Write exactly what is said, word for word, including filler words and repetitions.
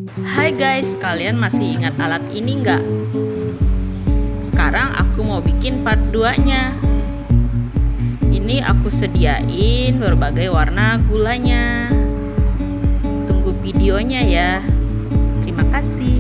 Hai guys, kalian masih ingat alat ini nggak? Sekarang aku mau bikin part dua nya. Ini aku sediain berbagai warna gulanya. Tunggu videonya ya. Terima kasih.